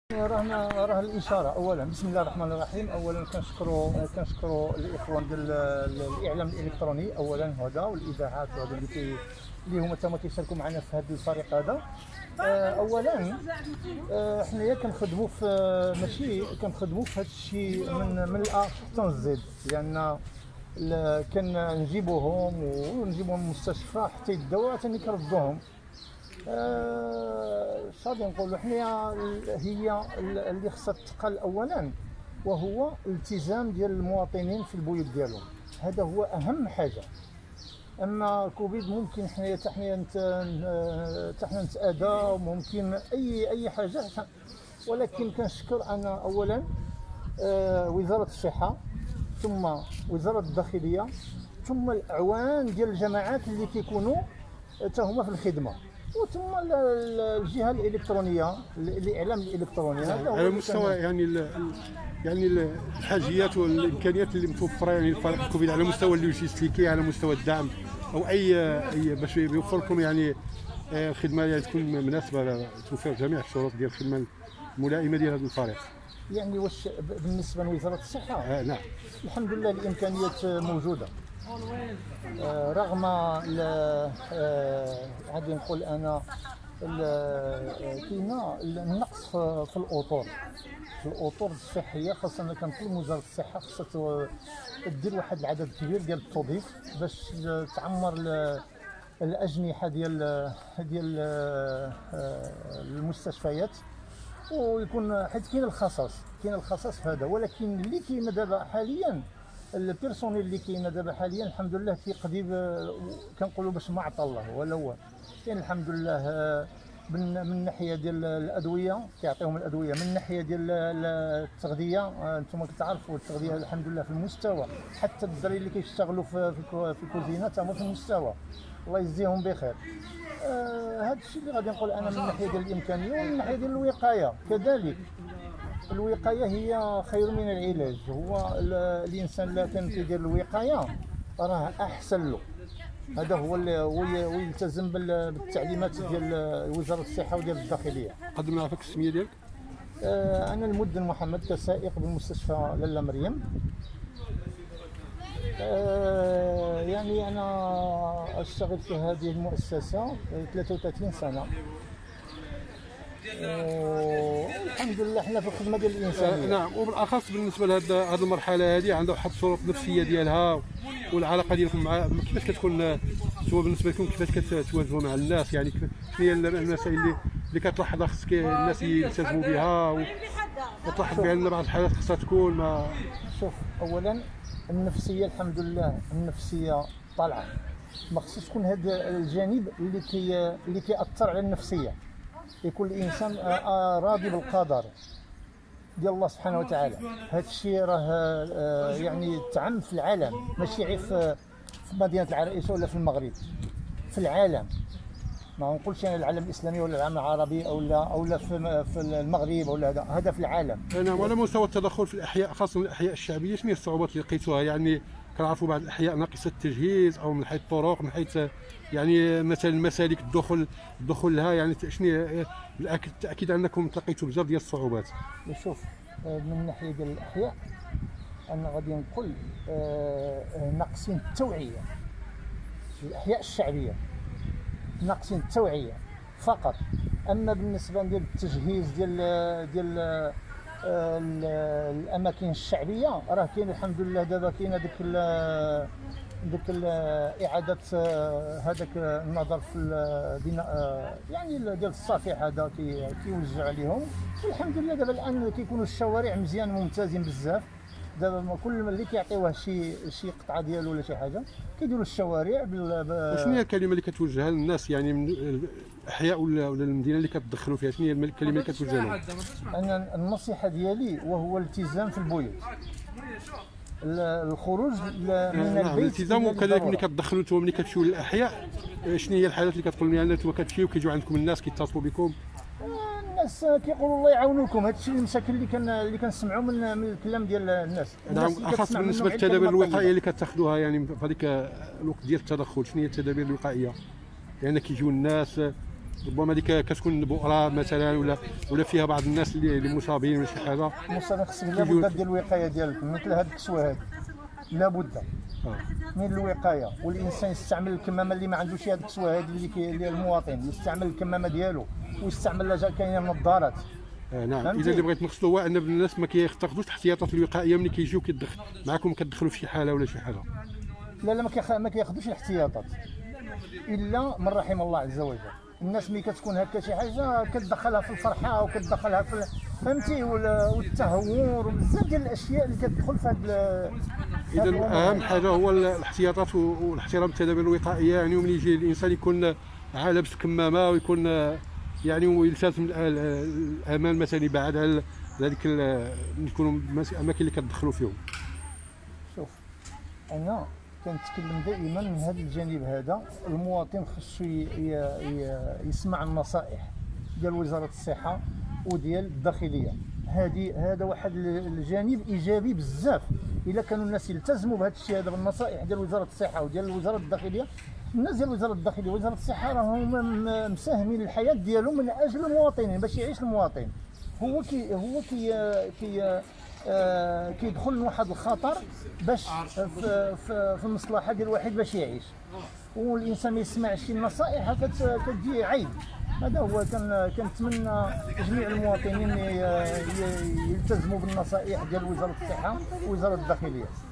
راه الاشاره. اولا بسم الله الرحمن الرحيم. اولا كنشكروا الاخوان ديال الاعلام الالكتروني اولا هذا والاذاعات هذا اللي هما تما كيشاركوا معنا في هذا الفريق هذا. اولا حنايا كنخدموا في ماشي كنخدموا في هذا الشيء من الأ حتى الزد، لان كنجيبوهم ونجيبوهم للمستشفى حتى يداو ثاني كنردوهم. غادي نقولوا حنايا هي اللي خصها تقال اولا، وهو الالتزام ديال المواطنين في البيوت ديالهم. هذا هو اهم حاجه. اما كوفيد ممكن حنايا حتى حنا نتاذى، وممكن اي حاجه، ولكن كنشكر انا اولا وزاره الصحه، ثم وزاره الداخليه، ثم الاعوان ديال الجماعات اللي كيكونوا حتى هما في الخدمه، وثم الجهه الالكترونيه، الاعلام الالكتروني. هذا على مستوى يعني الحاجيات والامكانيات اللي متوفره يعني لفريق الكوفيد، على مستوى اللوجستيكي، على مستوى الدعم، او اي باش يوفر لكم يعني الخدمه اللي تكون مناسبه توفر جميع الشروط ديال الخدمه الملائمه ديال هذا الفريق. يعني واش بالنسبه لوزاره الصحه؟ نعم، الحمد لله الامكانيات موجوده، رغم غادي نقول انا كاينه النقص في الاطر الصحيه، خاصه كنقول وزاره الصحه خاصها دير واحد العدد كبير ديال التوظيف باش تعمر الاجنحه ديال المستشفيات، ويكون حيت كاين الخصاص هذا. ولكن اللي كاين دابا حاليا، البيرسونيل اللي كاين دابا حاليا الحمد لله كيقضي كنقولوا باش ما عطى الله ولا هو. كاين الحمد لله من الناحيه ديال الادويه كيعطيهم الادويه، من الناحيه ديال التغذيه انتم كتعرفوا التغذيه الحمد لله في المستوى، حتى الدراري اللي كيشتغلوا في الكوزينه تما في المستوى، الله يجزيهم بخير. هذا الشيء اللي غادي نقول انا من الناحيه ديال الامكانيه. ومن الناحيه ديال الوقايه كذلك، الوقايه هي خير من العلاج. هو الانسان لا كان كيدير الوقايه راه احسن له. هذا هو اللي يلتزم بالتعليمات ديال وزاره الصحه وديال الداخليه. قدم نعرفك السميه ديالك؟ انا المدن محمد، كسائق بالمستشفى لاله مريم. يعني انا اشتغل في هذه المؤسسه 33 سنه، والحمد لله حنا في الخدمه ديال الانسانيه. نعم، وبالاخص بالنسبه لهذه المرحله هذه عندها واحد الشروط نفسيه ديالها، والعلاقه ديالكم مع كيفاش كتكون، سواء بالنسبه لكم كيفاش كتواجهوا مع الناس، يعني شنو هي المسائل اللي كتلاحظها خصك الناس يلتزموا بها، وتلاحظ بان بعض الحالات خصها تكون ما. شوف، اولا النفسيه الحمد لله النفسيه طالعه، ما خصش تكون هذا الجانب اللي كيأثر على النفسيه. يكون الانسان راضي بالقدر ديال الله سبحانه وتعالى. هذا الشيء راه يعني تعم في العالم، ماشي غير في مدينه العرائش ولا في المغرب، في العالم. ما نقولش انا العالم الاسلامي ولا العالم العربي او في المغرب ولا هذا في العالم. نعم. وعلى مستوى التدخل في الاحياء، خاصه الاحياء الشعبيه، شنو هي الصعوبات اللي لقيتوها؟ يعني كنعرفوا بعض الاحياء ناقصه التجهيز، او من حيث الطرق، من حيث يعني مثلا مسالك الدخول لها، يعني شنو بالتاكيد انكم تلقيتوا بزاف ديال الصعوبات. شوف، من الناحيه ديال الاحياء انا غادي نقول ناقصين التوعيه في الاحياء الشعبيه، ناقصين التوعيه فقط. اما بالنسبه ديال التجهيز ديال الاماكن الشعبيه، راه كاين الحمد لله. دابا كاين ديك اعاده هذاك النظر في البناء، يعني ديال الصفيح هذا كيوزع عليهم، والحمد لله. دابا الان كيكونوا الشوارع مزيان ممتازين بزاف. دابا كل اللي كيعطيوه شي قطعه ديالو ولا شي حاجه كيديروا الشوارع شنو هي الكلمه اللي كتوجهها للناس، يعني من الاحياء ولا المدينه اللي كتدخلوا فيها؟ شنو هي الكلمه اللي كتوجه لهم؟ انا النصيحه ديالي وهو الالتزام في البيوت، الخروج من البيت. الالتزام، وكذلك ملي كتدخلوا نتوما ملي كتمشيو للاحياء، شنو هي الحالات اللي كتقول لي نتوما كتمشيو كيجيو عندكم الناس كيتصلوا بكم؟ الناس كيقولوا الله يعاونوكم. هذا الشيء المشاكل اللي كنسمعوا من الكلام ديال الناس. نعم. خاص بالنسبه للتدابير الوقائيه اللي كتاخذوها يعني في هذيك الوقت ديال التدخل، شنو هي التدابير الوقائيه؟ لان كيجيو الناس ربما هذيك كتكون بؤره مثلا ولا فيها بعض الناس اللي مصابين ولا شي حاجه. المصاب خصك لابد ديال الوقايه ديالك مثل هاد الكسوه هادي لابد من الوقايه، والانسان يستعمل الكمامه اللي ما عندوش هاد الكسوه هادي اللي المواطن يستعمل الكمامه ديالو ويستعمل كاينه النظارات. نعم. اذا اللي بغيت نقصدو هو ان الناس ما كياخذوش الاحتياطات الوقائيه ملي كيجيو معكم كتدخلوا في شي حاله ولا شي حاجه. لا ما كياخذوش الاحتياطات الا من رحم الله عز وجل. الناس ملي كتكون هكا شي حاجه كتدخلها في الفرحه وكتدخلها في فهمتي والتهور وبزاف ديال الاشياء اللي كتدخل في هذا. اذا اهم حاجه هو الاحتياطات والاحترام التدابير الوقائيه، يعني وملي يجي الانسان يكون لابس كمامه ويكون يعني ويلتزم الامان مثلا يبعد على هذيك يكونوا الاماكن اللي كتدخلوا فيهم. شوف انا كنتكلم دائما من هذا الجانب هذا، المواطن خصو يسمع النصائح ديال وزاره الصحه وديال الداخليه. هذا واحد الجانب ايجابي بزاف. الا كانوا الناس يلتزموا بهذا الشيء هذا بالنصائح ديال وزاره الصحه وديال وزاره الداخليه، الناس ديال وزاره الداخليه ووزاره الصحه راهم مساهمين الحياه ديالهم من اجل المواطنين باش يعيش المواطن. هو كيدخل لواحد الخطر باش في المصلحه ديال الواحد باش يعيش، والانسان ما يسمعش النصائح كتجي عيب. هذا هو. كنتمنى جميع المواطنين يلتزموا بالنصائح ديال وزاره الصحه ووزاره الداخليه.